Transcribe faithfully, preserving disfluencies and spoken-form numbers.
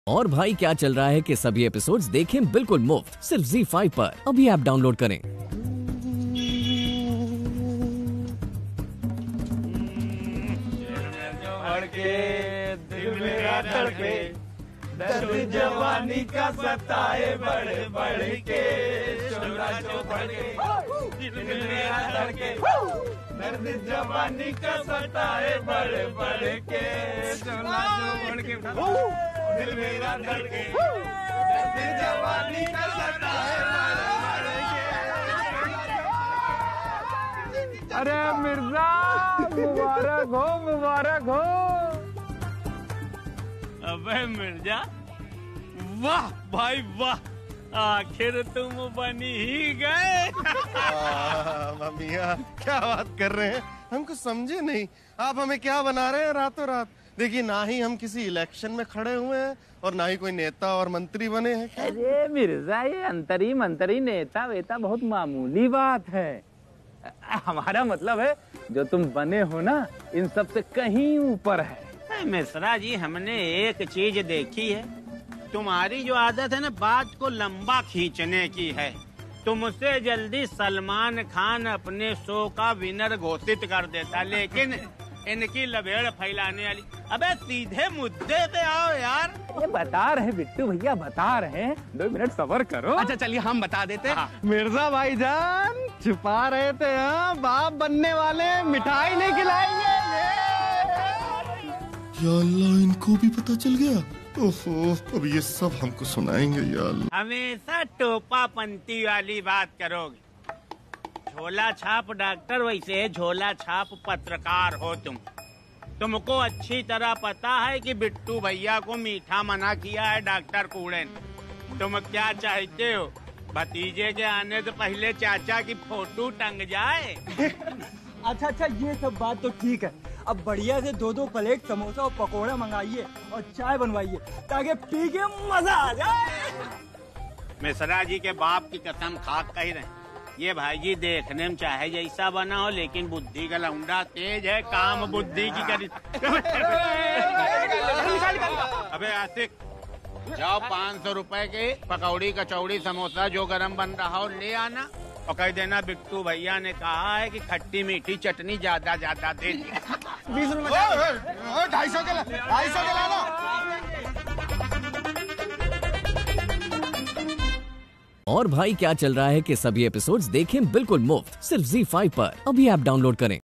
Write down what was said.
और भाई क्या चल रहा है कि सभी एपिसोड्स देखें बिल्कुल मुफ्त सिर्फ ज़ी फाइव पर। अभी ऐप डाउनलोड करें। दिल मेरा धड़के, दर्द जवानी का सताए बढ़ बढ़ के, शोला जो भड़के, दिल मेरा धड़के, दर्द जवानी का सताए बढ़ बढ़ के, शोला जो भड़के, दिल मेरा धड़के, दर्द जवानी का सताए बढ़ बढ़ के। अरे मिर्जा मुबारक हो, मुबारक हो। अबे मिर्जा, वाह भाई वाह, आखिर तुम बनी ही गए। मियां क्या बात कर रहे हैं, हमको समझे नहीं। आप हमें क्या बना रहे हैं रातों रात। देखिए, ना ही हम किसी इलेक्शन में खड़े हुए हैं और ना ही कोई नेता और मंत्री बने हैं। अरे मिर्जा, ये अंतरी मंतरी नेता वेता बहुत मामूली बात है। हमारा मतलब है जो तुम बने हो ना, इन सब से कहीं ऊपर है। मिश्रा जी, हमने एक चीज देखी है, तुम्हारी जो आदत है ना बात को लंबा खींचने की है। तुमसे जल्दी सलमान खान अपने शो का विनर घोषित कर देता, लेकिन इनकी लबेड़ फैलाने वाली। अबे सीधे मुद्दे पे आओ यार। ये बता रहे बिट्टू भैया, बता रहे हैं, दो मिनट सब्र करो। अच्छा चलिए हम बता देते हैं। मिर्जा भाईजान छुपा रहे थे, हाँ बाप बनने वाले मिठाई नहीं खिलाएंगे। या अल्लाह, इनको भी पता चल गया। ओहो, अब ये सब हमको सुनाएंगे या अल्लाह। हमेशा टोपा पंती वाली बात करोगे। झोला छाप डॉक्टर, वैसे झोला छाप पत्रकार हो तुम। तुमको अच्छी तरह पता है कि बिट्टू भैया को मीठा मना किया है डॉक्टर कूड़े ने। तुम क्या चाहते हो, भतीजे के आने से पहले चाचा की फोटो टंग जाए? अच्छा अच्छा, ये सब बात तो ठीक है। अब बढ़िया से दो दो प्लेट समोसा और पकोड़ा मंगाइए और चाय बनवाइए ताकि पी के मजा आ जाए। मिश्रा जी के बाप की कसम खा कह रहे, ये भाई जी देखने में चाहे जैसा बना हो, लेकिन बुद्धि का लौंडा तेज है, काम बुद्धि की करी। अबे आशिक, जाओ पाँच सौ रुपए के पकौड़ी कचौड़ी समोसा जो गरम बन रहा हो ले आना, और कह देना बिट्टू भैया ने कहा है कि खट्टी मीठी चटनी ज्यादा ज्यादा दे। बीस रुपए ढाई सौ के ढाई सौ के लाना। और भाई क्या चल रहा है कि सभी एपिसोड्स देखें बिल्कुल मुफ्त सिर्फ ज़ी फाइव पर। अभी ऐप डाउनलोड करें।